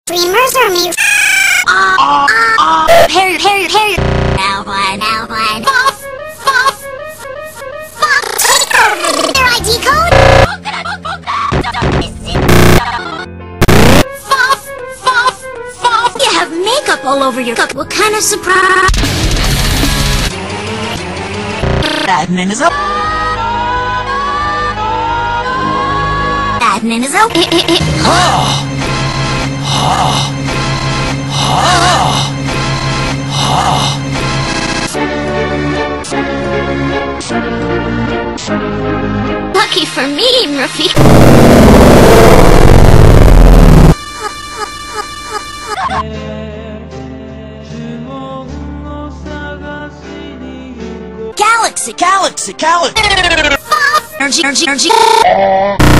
Dreamers are me. Harry. Now. Take over their ID code. You have makeup all over your cup. What kind of surprise? Admin is up. Admin is out. Lucky for me, Murphy. Galaxy. Energy.